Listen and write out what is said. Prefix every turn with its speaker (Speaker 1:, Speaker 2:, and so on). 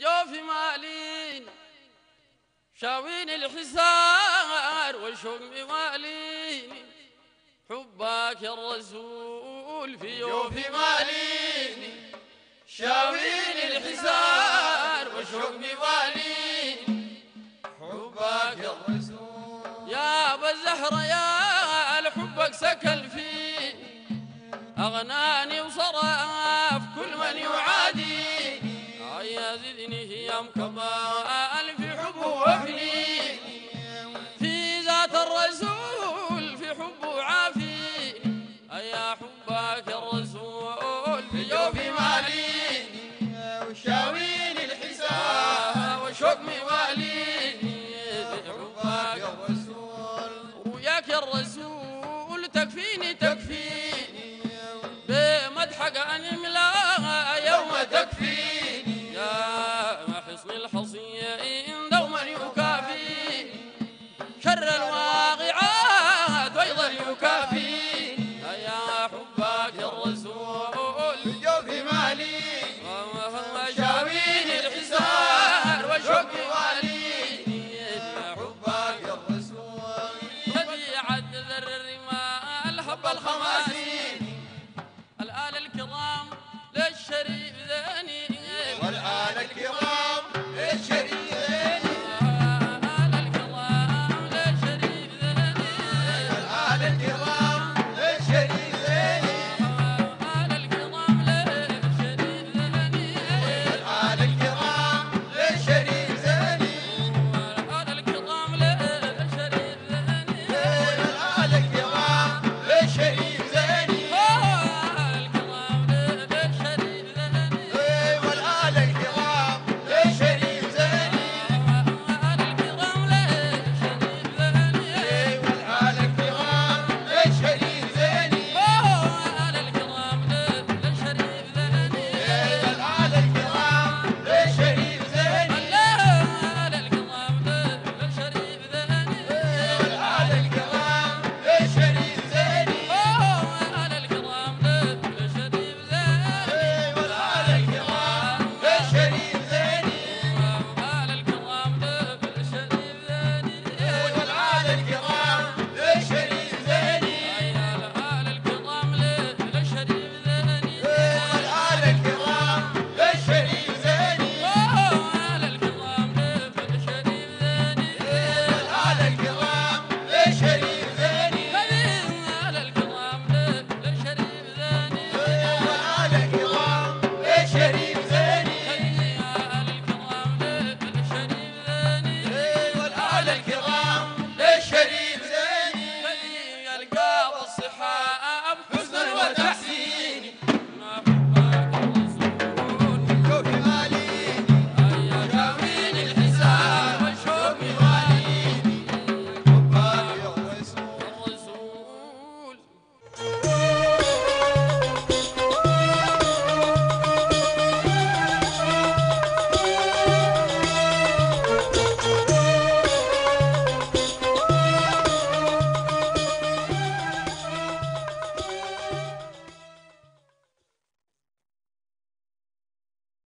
Speaker 1: جوف مالين شاوين الحسار والشوق مواليني حبك يا الرسول في جوف ماليني شاوين الحسار والشوق مواليني حبك يا الرسول يا ابا الزهره يا لحبك سكن فيني اغناني وصرف كل من يعاديني يا زدني هيام كمال في حبه وفنيني في ذات الرسول في حبه عافيني يا حبك يا الرسول في جوفي ماليني وشاويني الحساب وشوق مواليني حبك يا الرسول وياك يا الرسول تكفيني تكفيني بمدحك انملا يوم تكفيني يا حصن الحصين دوما يكافيني شر الواقعات وايضا يكافيني يا حبك يا الرسول في جوفي مالي شاويني الحسار وشوق مواليني يا حبك يا الرسول الذي عد ذر الرمال حب الخماسين الآل الكرام للشريف ذاني والآل الكرام للشريف ذاني الآل الكرام للشريف ذاني الآل الكرام